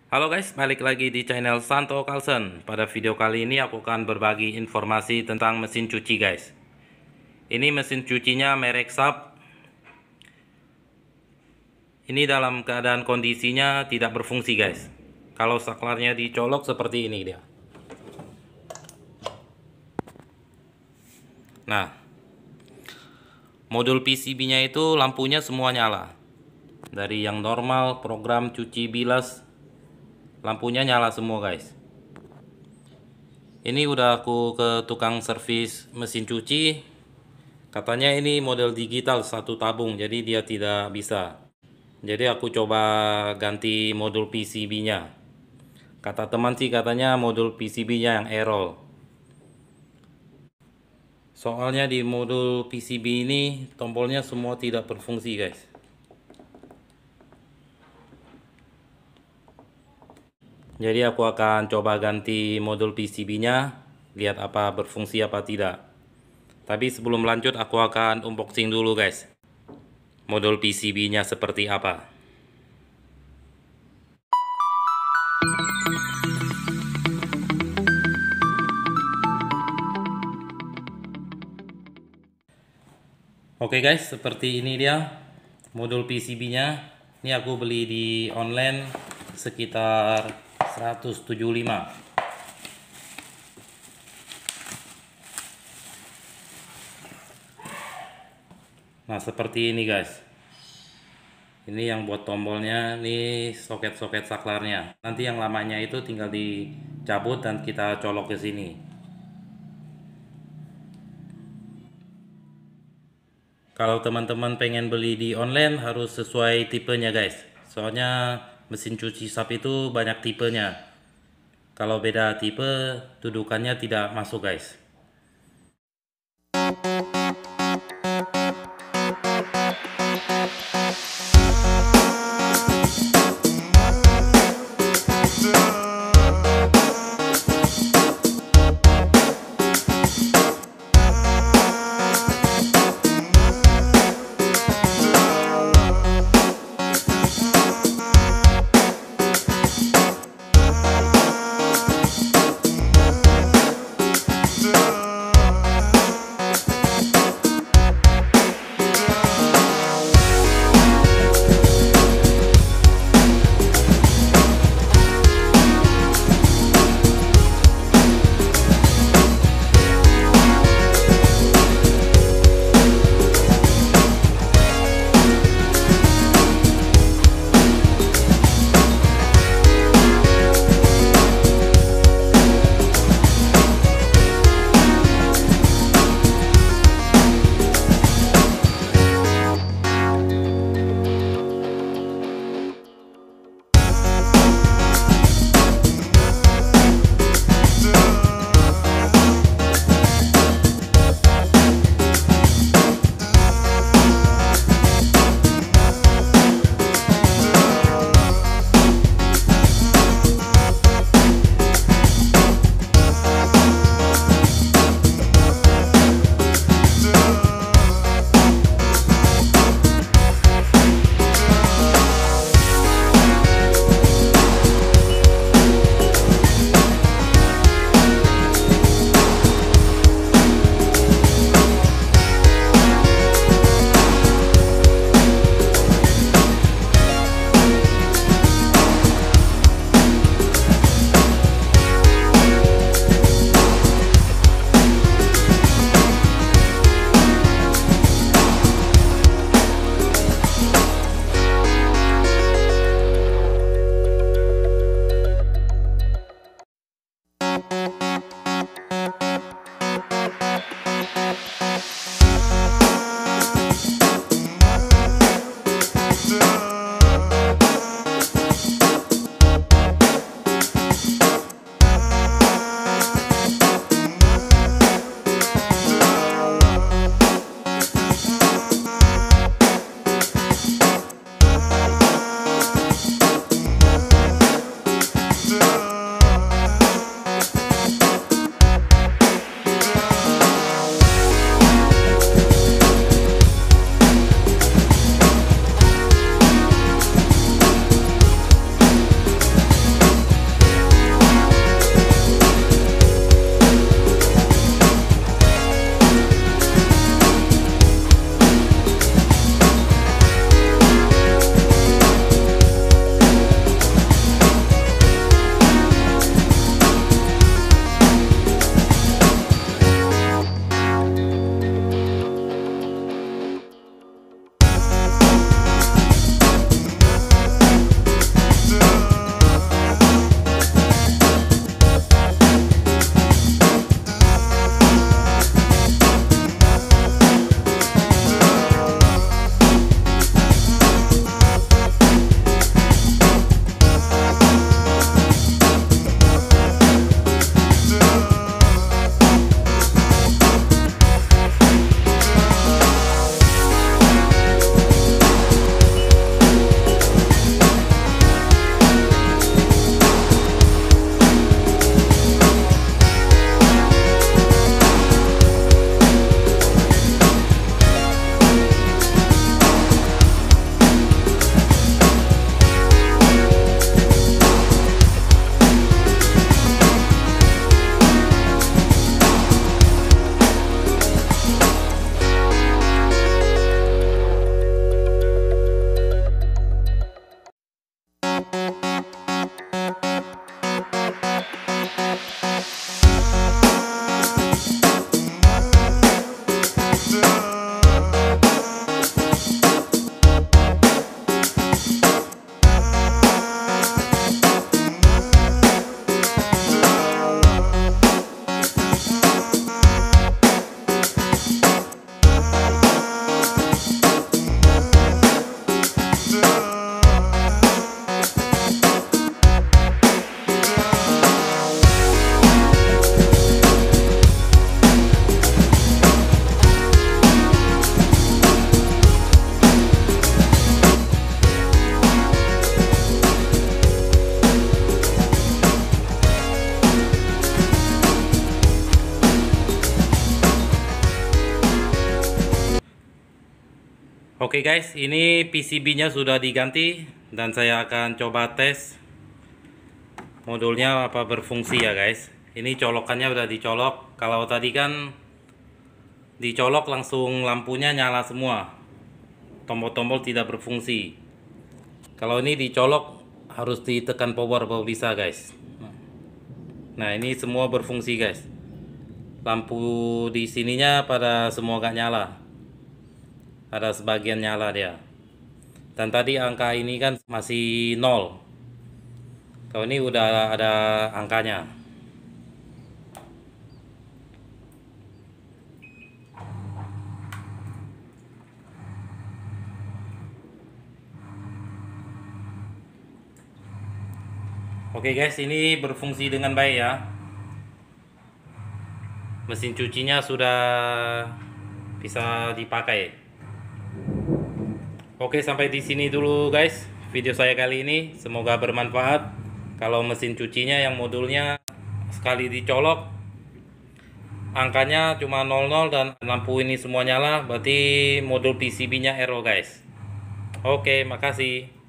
Halo guys, balik lagi di channel Santo Carlson. Pada video kali ini aku akan berbagi informasi tentang mesin cuci guys. Ini mesin cucinya merek Sharp. Ini dalam keadaan kondisinya tidak berfungsi guys. Kalau saklarnya dicolok seperti ini dia. Nah, modul PCB-nya itu lampunya semua nyala. Dari yang normal, program cuci bilas, lampunya nyala semua guys. Ini udah aku ke tukang servis mesin cuci. Katanya ini model digital satu tabung, jadi dia tidak bisa. Jadi aku coba ganti modul PCB-nya. Kata teman sih katanya modul PCB-nya yang error. Soalnya di modul PCB ini tombolnya semua tidak berfungsi guys. Jadi aku akan coba ganti modul PCB-nya, lihat apa berfungsi apa tidak. Tapi sebelum lanjut aku akan unboxing dulu guys. Modul PCB-nya seperti apa. Oke guys, seperti ini dia modul PCB-nya. Ini aku beli di online sekitar 175. Nah, seperti ini guys. Ini yang buat tombolnya, ini soket-soket saklarnya. Nanti yang lamanya itu tinggal dicabut dan kita colok ke sini. Kalau teman-teman pengen beli di online harus sesuai tipenya guys. Soalnya mesin cuci Sharp itu banyak tipenya. Kalau beda tipe, dudukannya tidak masuk guys. Oke guys, ini PCB-nya sudah diganti dan saya akan coba tes modulnya apa berfungsi ya guys. Ini colokannya udah dicolok. Kalau tadi kan dicolok langsung lampunya nyala semua, tombol-tombol tidak berfungsi. Kalau ini dicolok harus ditekan power baru bisa guys. Nah ini semua berfungsi guys. Lampu di sininya pada semua gak nyala, ada sebagian nyala dia. Dan tadi angka ini kan masih 0. Kalau ini udah ada angkanya. Oke guys, ini berfungsi dengan baik ya. Mesin cucinya sudah bisa dipakai. Oke, sampai di sini dulu guys video saya kali ini. Semoga bermanfaat. Kalau mesin cucinya yang modulnya sekali dicolok angkanya cuma 00 dan lampu ini semua nyala, berarti modul PCB-nya error guys. Oke, makasih.